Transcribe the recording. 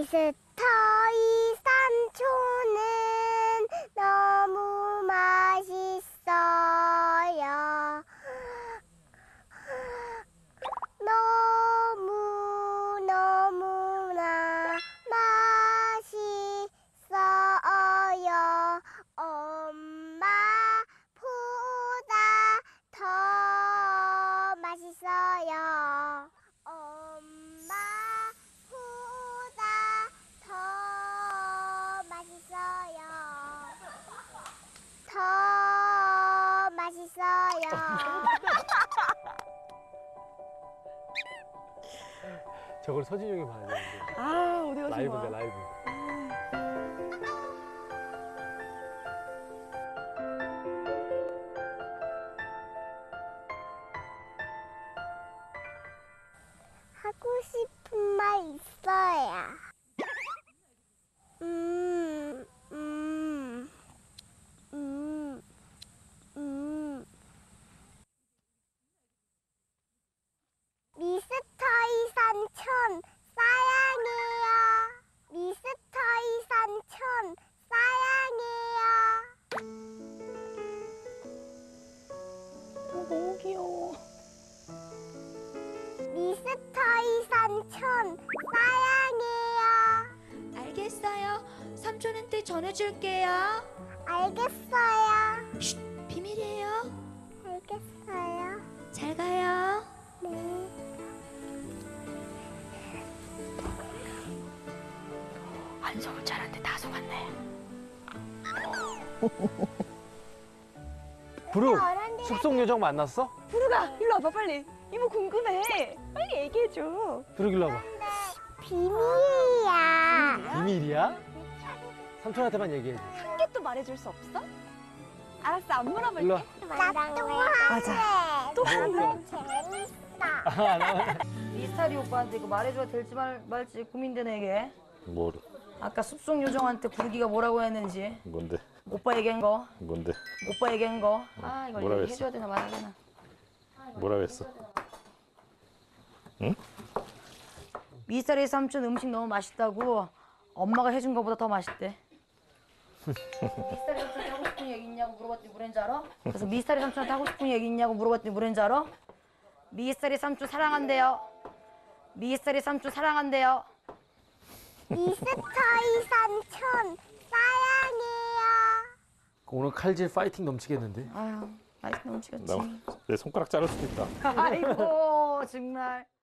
미스터이 산초는 너무 맛있어요. 너무나 맛있어요. 엄마보다 더 맛있어요. 엄마보다 더 맛있어요. 더 맛있어요. 저걸 서진이 형이 봐야 되는데. 아, 어디 가신 라이브인데, 거야? 라이브. 하고 싶은 말 있어요. 미스터이 삼촌 사랑해요. 미스터이 삼촌 사랑해요. 너무 귀여워. 미스터이 삼촌 사랑해요. 알겠어요. 삼촌한테 전해줄게요. 알겠어요. 쉿, 비밀이에요. 알겠어요. 잘 가요. 네. 안 속을 줄 알았는데 다 속았네. 부르, 어른들한테 숲속 요정 만났어? 부르가, 일로 와봐, 빨리. 이모 궁금해. 빨리 얘기해줘. 부르 일로 와봐. 비밀이야. 비밀이야? 삼촌한테만 얘기해줘. 한 개 또 말해줄 수 없어? 알았어, 안 일로 물어볼게. 와. 나또 맞아. 할래. 또 하나. 재밌어. 미스터리 오빠한테 이거 말해줘야 될지 말지 고민되네 이게. 뭐를? 아까 숲속 요정한테 부르기가 뭐라고 했는지. 뭔데? 오빠 얘기한 거. 뭔데? 오빠 얘기한 거. 아 이걸 뭐라고 얘기해줘야 되나 말아야 되나. 뭐라고 했어? 응? 미스터리 삼촌 음식 너무 맛있다고 엄마가 해준 거보다 더 맛있대. 미스터리 삼촌한테 하고 싶은 얘기 있냐고 물어봤더니 뭐랬는지 알아? 그래서 미스터리 삼촌한테 하고 싶은 얘기 있냐고 물어봤더니 뭐랬는지 알아? 미스터리 삼촌 사랑한대요. 미스터리 삼촌 사랑한대요. 미스터이 삼촌 사랑해요. 오늘 칼질 파이팅 넘치겠는데? 아유 맛있게 넘치겠지. 내 손가락 자를 수도 있다. 아이고 정말.